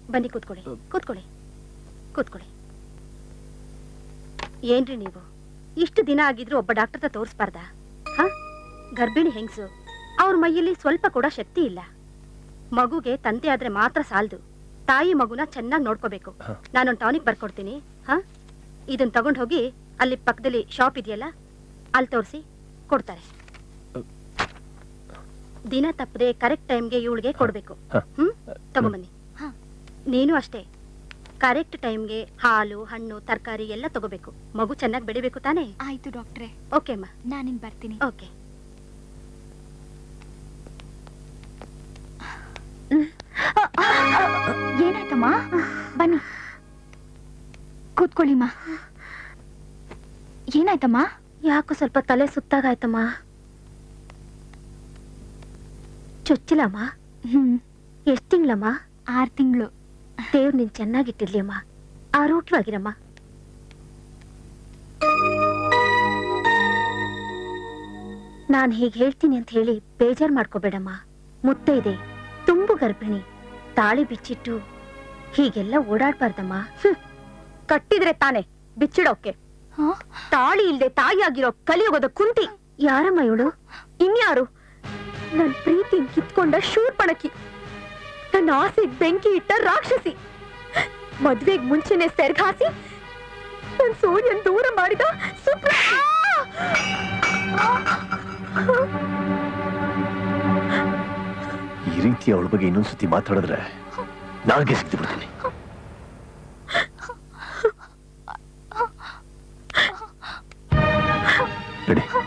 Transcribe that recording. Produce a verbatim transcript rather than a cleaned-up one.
ಬನ್ನಿ ಕೂತ್ಕೊಳ್ಳಿ ಕೂತ್ಕೊಳ್ಳಿ ಕೂತ್ಕೊಳ್ಳಿ. ಏನ್ರಿ ನೀವು ಇಷ್ಟು ದಿನ ಆಗಿದ್ರು ಒಬ್ಬ ಡಾಕ್ಟರ್ ಹತ್ರ ತೋರಿಸ್ಬಾರ್ದ? ಹ ಗರ್ಭಿಣಿ ಹೆಂಗಸು, ಅವ್ರ ಮೈಯಲ್ಲಿ ಸ್ವಲ್ಪ ಕೂಡ ಶಕ್ತಿ ಇಲ್ಲ. ಮಗುಗೆ ತಂದೆ ಆದ್ರೆ ಮಾತ್ರ ಸಾಲದು, ತಾಯಿ ಮಗುನ ಚೆನ್ನಾಗಿ ನೋಡ್ಕೋಬೇಕು. ನಾನೊಂದು ಟಾನಿಕ್ ಬರ್ಕೊಡ್ತೀನಿ. ಹ ಇದನ್ನ ತಗೊಂಡು ಹೋಗಿ ಅಲ್ಲಿ ಪಕ್ಕದಲ್ಲಿ ಶಾಪ್ ಇದೆಯಲ್ಲ ಅಲ್ಲಿ ತೋರಿಸಿ ಕೊಡ್ತಾರೆ. ದಿನ ತಪ್ಪದೆ ಕರೆಕ್ಟ್ ಟೈಮ್ಗೆ ಇವಳಿಗೆ ಕೊಡ್ಬೇಕು. ಹ್ಮ್ ತಗೊಂಬನ್ನಿ. ನೀನು ಅಷ್ಟೇ ಕರೆಕ್ಟ್ ಟೈಮ್ಗೆ ಹಾಲು ಹಣ್ಣು ತರಕಾರಿ ಎಲ್ಲ ತಗೋಬೇಕು. ಮಗು ಚೆನ್ನಾಗಿ ಬೆಳಿಬೇಕು ತಾನೇ? ಆಯ್ತು ಡಾಕ್ಟ್ರೆ. ಓಕೆ ಅಮ್ಮ, ನಾನಿನ್ ಬರ್ತೀನಿ. ಓಕೆ. ಏನಾಯ್ತಮ್ಮ? ಬನ್ನಿ ಕೂತ್ಕೊಳ್ಳಿಮ್ಮ. ಏನಾಯ್ತಮ್ಮ? ಯಾಕೋ ಸ್ವಲ್ಪ ತಲೆ ಸುತ್ತಾಗಾಯ್ತಮ್ಮ. ಚೊಚ್ಚಿಲಮ್ಮ? ಹ್ಮ್. ಎಷ್ಟ್ ತಿಂಗಳಮ್ಮ? ಆರ್ ತಿಂಗಳು. ದೇವ್ರು ನೀನ್ ಚೆನ್ನಾಗಿಟ್ಟಿರ್ಲಿ ಅಮ್ಮ, ಆರೋಗ್ಯವಾಗಿರಮ್ಮ. ನಾನ್ ಹೀಗೆ ಹೇಳ್ತೀನಿ ಅಂತ ಹೇಳಿ ಬೇಜಾರ್ ಮಾಡ್ಕೋಬೇಡಮ್ಮ. ಮುತ್ತೆ ಇದೆ, ತುಂಬು ಗರ್ಭಿಣಿ, ತಾಳಿ ಬಿಚ್ಚಿಟ್ಟು ಹೀಗೆಲ್ಲ ಓಡಾಡ್ಬಾರ್ದಮ್ಮ. ಕಟ್ಟಿದ್ರೆ ತಾನೆ ಬಿಚ್ಚಿಡೋಕೆ. ತಾಳಿ ಇಲ್ದೆ ತಾಯಿಯಾಗಿರೋ ಕಲಿಯೋಗೋದ ಕುಂತಿ. ಯಾರಮ್ಮ ಇವಳು? ಇನ್ಯಾರು? ನನ್ ಪ್ರೀತಿ ಕಿತ್ಕೊಂಡ ಶೂರ್ಪಣಕಿ, ನನ್ನ ಆಸೆಗ್ ಬೆಂಕಿ ಇಟ್ಟ ರಾಕ್ಷಸಿ, ಮದ್ವೆಗ್ ಮುಂಚೆನೆ ಸೆರ್ಗಾಸಿ ನನ್ ಸೂರ್ಯನ್ ದೂರ ಮಾಡಿದ ಸುಪ್ರ. ಈ ರೀತಿ ಅವಳ ಬಗ್ಗೆ ಇನ್ನೊಂದ್ಸತಿ ಮಾತಾಡಿದ್ರೆ ನಾಲ್ಗೆ ಸಿಕ್ತು ಬಿಡ್ತೀನಿ. ಬಿಡಿ.